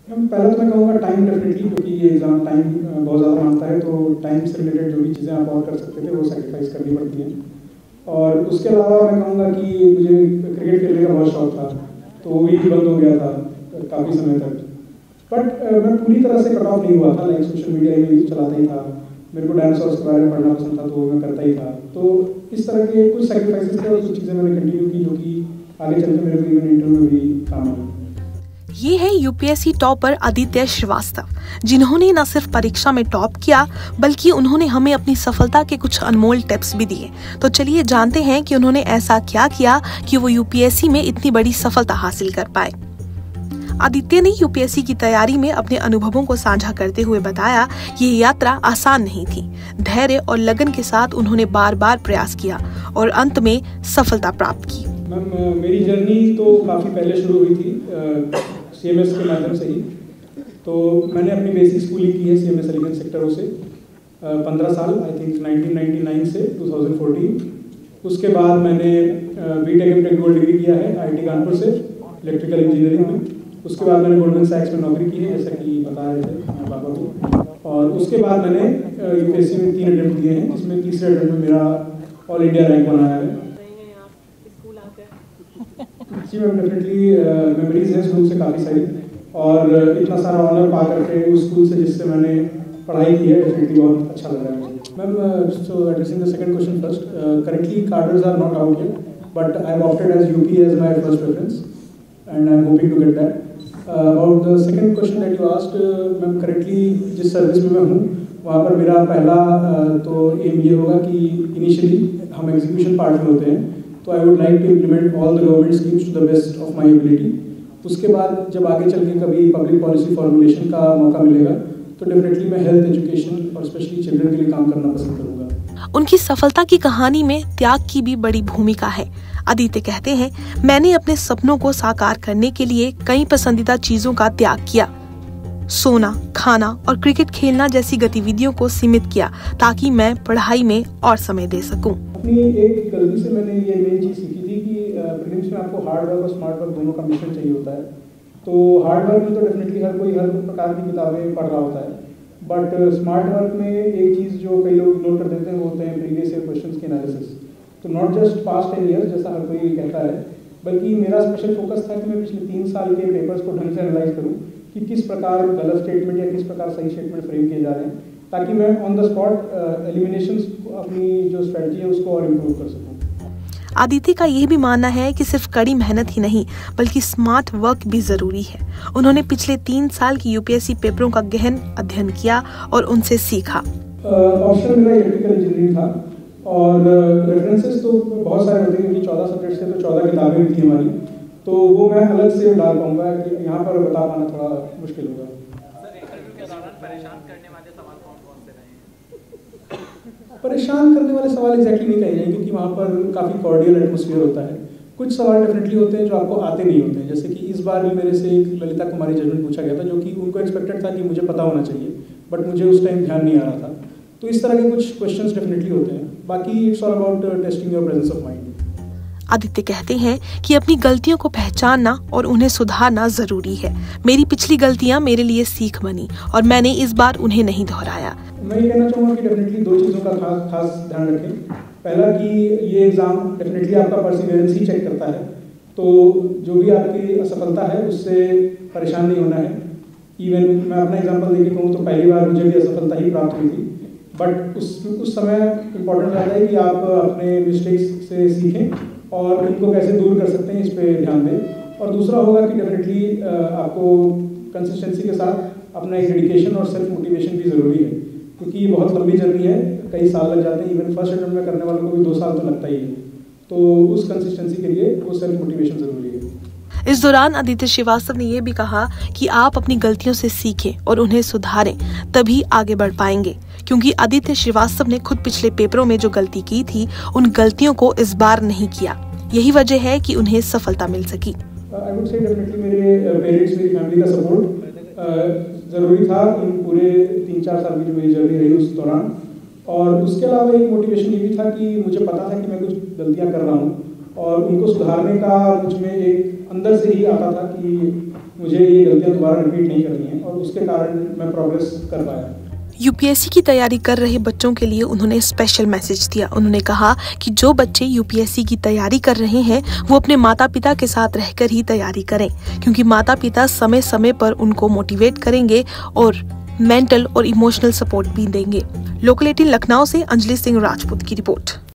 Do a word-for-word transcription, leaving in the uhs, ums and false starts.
हम पहले तो मैं कहूँगा टाइम डेफिनेटली, क्योंकि ये एग्ज़ाम टाइम बहुत ज़्यादा मांगता है, तो टाइम से रिलेटेड जो भी चीज़ें आप और कर सकते थे वो सेक्रीफाइस करनी पड़ती हैं। और उसके अलावा मैं कहूँगा कि मुझे क्रिकेट खेलने का बहुत शौक था, तो वो भी बंद हो गया था काफ़ी समय तक। बट मैं पूरी तरह से कट ऑफ नहीं हुआ था, लाइक सोशल मीडिया में चलाता ही था, मेरे को डायनासोर्स के बारे में पढ़ना पसंद था तो मैं करता ही था। तो इस तरह के कुछ सेक्रीफाइसेस थे और कुछ चीज़ें मैंने कंटिन्यू की जो कि आगे चल के मेरे को इवन इंटरव्यू में भी काम आई। ये है यूपीएससी टॉपर आदित्य श्रीवास्तव, जिन्होंने न सिर्फ परीक्षा में टॉप किया बल्कि उन्होंने हमें अपनी सफलता के कुछ अनमोल टिप्स भी दिए। तो चलिए जानते हैं कि उन्होंने ऐसा क्या किया कि वो यूपीएससी में इतनी बड़ी सफलता हासिल कर पाए। आदित्य ने यूपीएससी की तैयारी में अपने अनुभवों को साझा करते हुए बताया, ये यात्रा आसान नहीं थी। धैर्य और लगन के साथ उन्होंने बार बार प्रयास किया और अंत में सफलता प्राप्त की। मैम, मेरी जर्नी तो काफ़ी पहले शुरू हुई थी सीएमएस के माध्यम से ही। तो मैंने अपनी बेसिक स्कूलिंग की है सीएमएस एलिगेंस सेक्टरों से पंद्रह साल, I think nineteen ninety nine से टू थाउजेंड फोर्टीन। उसके बाद मैंने बीटेक एमटेक गोल्ड डिग्री किया है आईआईटी कानपुर से इलेक्ट्रिकल इंजीनियरिंग में। उसके बाद मैंने गोल्डमैन सैक्स में नौकरी की है, जैसा कि बता रहे थे पापा को। और उसके बाद मैंने यूपीएससी में तीन अटेम्प्ट दिए हैं, जिसमें तीसरे अटेम्प्ट में मेरा ऑल इंडिया रैंक बनाया है। जी मैम, डेफिनेटली मेमोरीज हैं स्कूल से काफ़ी सारी, और इतना सारा ऑनर पा करके उस स्कूल से जिससे मैंने पढ़ाई की है, डेफिनेटली बहुत अच्छा लग रहा है मुझे। Ma'am, so addressing the second question first, currently cadres are not out yet, but I have opted as UP as my first preference and I'm hoping to get that. About the second question that you asked, ma'am currently जिस service में मैं हूँ वहाँ पर मेरा पहला uh, तो M ये होगा कि इनिशियली हम एग्जीक्यूशन पार्ट में होते हैं, तो I would like to implement all the government schemes to the best of my ability. उसके बाद जब आगे चल के कभी पब्लिक पॉलिसी फॉर्मुलेशन का मौका मिलेगा तो डेफिनेटली मैं हेल्थ एजुकेशन और स्पेशली चिल्ड्रन के लिए काम करना पसंद करूँगा। उनकी सफलता की कहानी में त्याग की भी बड़ी भूमिका है। आदित्य कहते हैं, मैंने अपने सपनों को साकार करने के लिए कई पसंदीदा चीजों का त्याग किया। सोना, खाना और क्रिकेट खेलना जैसी गतिविधियों को सीमित किया ताकि मैं पढ़ाई में और समय दे सकूं। अपनी एक गलती से मैंने ये मेन चीज़ सीखी थी कि प्रीलिम्स में आपको हार्ड वर्क और स्मार्ट वर्क दोनों कॉम्बिनेशन चाहिए होता है। तो हार्ड वर्क में तो डेफिनेटली हर कोई हर प्रकार की किताबें पढ़ रहा होता है, बट स्मार्ट वर्क में एक चीज़ जो कई लोग इग्नोर कर देते हैं वो होते हैं प्रीवियस ईयर क्वेश्चंस के एनालिसिस। तो not just past ten years जैसा हर कोई कहता है, बल्कि मेरा स्पेशल फोकस था कि मैं पिछले तीन साल के पेपर्स को ढंग से एनालाइज करूँ कि किस प्रकार गलत स्टेटमेंट या किस प्रकार सही स्टेटमेंट फ्रेम किए जा रहे हैं, ताकि मैं ऑन द स्पॉट एलिमिनेशंस अपनी जो स्ट्रेटजी है उसको और इम्प्रूव कर सकूँ। आदित्य का यह भी मानना है कि सिर्फ कड़ी मेहनत ही नहीं बल्कि स्मार्ट वर्क भी जरूरी है। उन्होंने पिछले तीन साल की यूपीएससी पेपरों का गहन अध्ययन किया और उनसे सीखा। ऑप्शन मेरा इलेक्ट्रिकल इंजीनियरिंग था और रेफरेंसेस तो बहुत सारे होते हैं, क्योंकि चौदह सब्जेक्ट्स थे तो चौदह किताबें भी थी हमारी, तो वो मैं अलग से डाल पाऊंगा कि यहाँ पर बता पाना थोड़ा मुश्किल होगा। परेशान करने वाले सवाल एग्जैक्टली नहीं कहे जाएंगे, क्योंकि वहाँ पर काफ़ी कॉर्डियल एटमोसफियर होता है। कुछ सवाल डेफिनेटली होते हैं जो आपको आते नहीं होते हैं, जैसे कि इस बार भी मेरे से एक ललिता कुमारी जजमेंट पूछा गया था जो कि उनको एक्सपेक्टेड था कि मुझे पता होना चाहिए, बट मुझे उस टाइम ध्यान नहीं आ रहा था। तो इस तरह के कुछ क्वेश्चंस डेफिनेटली होते हैं। बाकी it's all about testing your presence of mind. Aditya कहते हैं कि अपनी गलतियों को पहचानना और उन्हें सुधारना जरूरी है। मेरी पिछली गलतियां मेरे लिए सीख बनी और मैंने इस बार उन्हें नहीं दोहराया। मैं ये कहना चाहूँगा कि डेफिनेटली दो चीज़ों का खास खास ध्यान रखें। पहला कि ये एग्ज़ाम डेफिनेटली आपका परसिवियरेंस ही चेक करता है, तो जो भी आपकी असफलता है उससे परेशान नहीं होना है। इवन मैं अपना एग्जांपल देके कहूँ तो पहली बार मुझे भी असफलता ही प्राप्त हुई थी, बट उस उस समय इम्पोर्टेंट रहता है कि आप अपने मिस्टेक्स से सीखें और इनको कैसे दूर कर सकते हैं इस पर ध्यान दें। और दूसरा होगा कि डेफिनेटली आपको कंसिस्टेंसी के साथ अपना एक डेडिकेशन और सेल्फ मोटिवेशन भी ज़रूरी है, क्योंकि ये बहुत लंबी जर्नी है, कई साल लग जाते हैं। इवन फर्स्ट अटेम्प्ट में करने वालों को भी दो साल तो लगता ही है, तो उस कंसिस्टेंसी के लिए वो सेल्फ मोटिवेशन ज़रूरी है। इस दौरान आदित्य श्रीवास्तव ने यह भी कहा कि आप अपनी गलतियों से सीखें और उन्हें सुधारें, तभी आगे बढ़ पाएंगे। क्योंकि आदित्य श्रीवास्तव ने खुद पिछले पेपरों में जो गलती की थी उन गलतियों को इस बार नहीं किया। यही वजह है कि उन्हें सफलता मिल सकी। आई वुड से डेफिनेटली मेरे पेरेंट्स, मेरी फैमिली का सपोर्ट ज़रूरी था इन पूरे तीन चार साल की जो मेरी जर्नी रही उस दौरान। और उसके अलावा एक मोटिवेशन ये भी था कि मुझे पता था कि मैं कुछ गलतियाँ कर रहा हूँ और उनको सुधारने का मुझ में एक अंदर से ही आता था कि मुझे ये गलतियाँ दोबारा रिपीट नहीं करनी है, और उसके कारण मैं प्रोग्रेस कर पाया। यूपीएससी की तैयारी कर रहे बच्चों के लिए उन्होंने स्पेशल मैसेज दिया। उन्होंने कहा कि जो बच्चे यूपीएससी की तैयारी कर रहे हैं वो अपने माता पिता के साथ रहकर ही तैयारी करें, क्योंकि माता पिता समय समय पर उनको मोटिवेट करेंगे और मेंटल और इमोशनल सपोर्ट भी देंगे। लोकल एटीन लखनऊ से अंजलि सिंह राजपूत की रिपोर्ट।